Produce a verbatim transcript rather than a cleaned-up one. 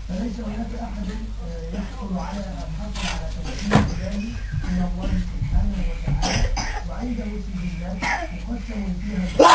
فليس هناك أحد يحصل على الحصل على توحيد الله من الله سبحانه وتعالى، وعنده سجلات مقسم فيها